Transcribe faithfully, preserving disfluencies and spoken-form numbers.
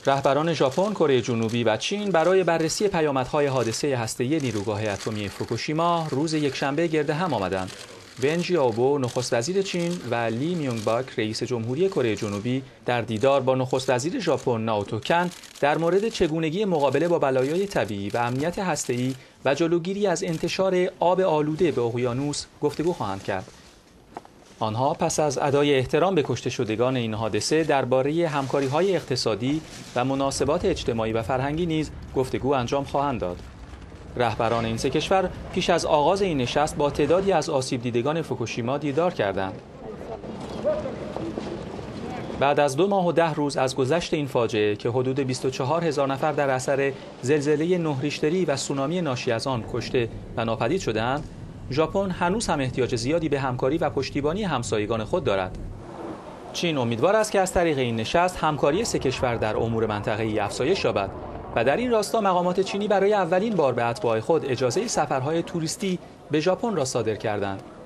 رهبران ژاپن، کره جنوبی و چین برای بررسی پیامدهای حادثه هسته‌ای نیروگاه اتمی فوکوشیما روز یکشنبه گرد هم آمدند. ون جیائوبو نخست وزیر چین و لی میونگ باک رئیس جمهوری کره جنوبی در دیدار با نخست وزیر ژاپن نائوتو کن در مورد چگونگی مقابله با بلایای طبیعی و امنیت هسته‌ای و جلوگیری از انتشار آب آلوده به اقیانوس گفتگو خواهند کرد. آنها پس از ادای احترام به کشته شدگان این حادثه درباره همکاری‌های اقتصادی و مناسبات اجتماعی و فرهنگی نیز گفتگو انجام خواهند داد. رهبران این سه کشور پیش از آغاز این نشست با تعدادی از آسیب دیدگان فوکوشیما دیدار کردند. بعد از دو ماه و ده روز از گذشت این فاجعه که حدود بیست و چهار هزار نفر در اثر زلزله نه ریشتری و سونامی ناشی از آن کشته و ناپدید شدند، ژاپن هنوز هم احتیاج زیادی به همکاری و پشتیبانی همسایگان خود دارد. چین امیدوار است که از طریق این نشست همکاری سه کشور در امور منطقه‌ای افزایش یابد و در این راستا مقامات چینی برای اولین بار به اتباع خود اجازه سفرهای توریستی به ژاپن را صادر کردند.